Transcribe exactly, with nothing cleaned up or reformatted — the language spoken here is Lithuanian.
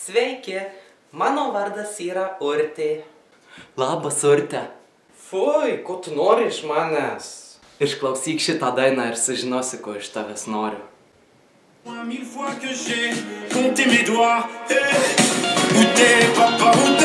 Sveiki, mano vardas yra Urtė. Labas, Urte. Fui, ko tu nori iš manęs? Išklausyk šitą dainą ir sužinosi, ko iš tavęs noriu. Mille fois que j'ai compté mes doigts, hey, où t'es, papa, où